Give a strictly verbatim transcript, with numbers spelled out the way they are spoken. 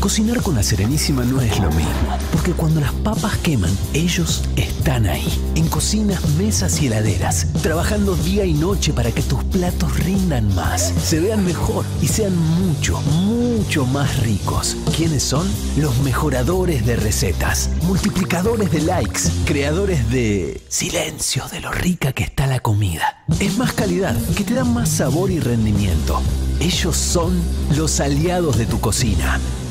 Cocinar con La Serenísima no es lo mismo, porque cuando las papas queman, ellos están ahí, en cocinas, mesas y heladeras, trabajando día y noche para que tus platos rindan más, se vean mejor y sean mucho, mucho más ricos. ¿Quiénes son? Los mejoradores de recetas, multiplicadores de likes, creadores de silencio de lo rica que está la comida. Es más calidad, que te da más sabor y rendimiento. Ellos son los aliados de tu cocina.